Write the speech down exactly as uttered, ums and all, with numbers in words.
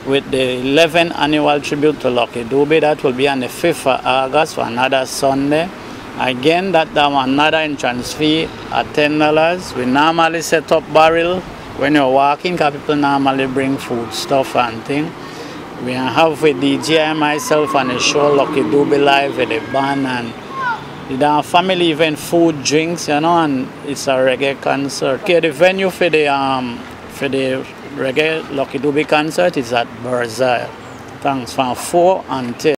with the eleventh annual tribute to Lucky Dube. That will be on the fifth of August for another Sunday. Again, that um, another entrance fee at ten dollars. We normally set up barrel when you're walking, because people normally bring food, stuff and thing. We have with D J and myself on the show Lucky Dube live with the band, and the family event, food, drinks, you know, and it's a reggae concert. Okay, the venue for the um for the reggae Lucky Dube concert is at Versailles. Thanks, from four until